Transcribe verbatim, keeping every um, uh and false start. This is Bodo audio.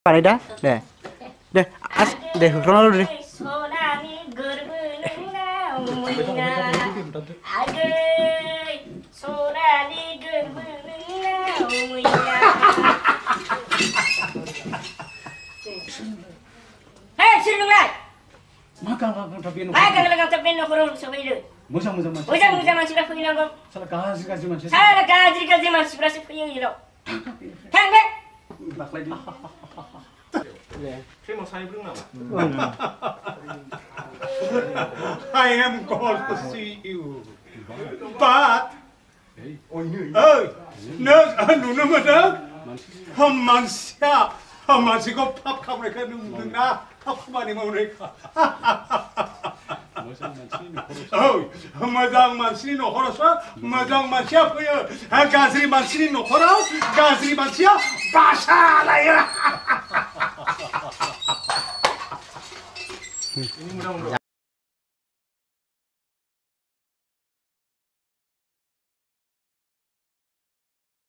Pada dah, deh, deh, as, deh, krono dulu deh. Hei, sini dulu. Makan makan tapi nu. Makan makan tapi nu kurang sampai itu. Musang musang musang. Musang musang masih dah punya kau. Salah kasih kasih macam. Salah kasih kasih masih berasa punya itu. Hang hang. Lak lagi. Saya mau saya belum nama. I am called to see you, but oh no, anu nama dah, manusia, manusia kau pap kau mereka nunggu na, pap mana mau mereka. Oh, madang manusia no horasa, madang manusia punya, gazri manusia no horau, gazri manusia basah lah ya. Ini mudah-mudahan.